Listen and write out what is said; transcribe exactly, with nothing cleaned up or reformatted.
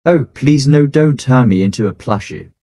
Oh, please no, don't turn me into a plushie.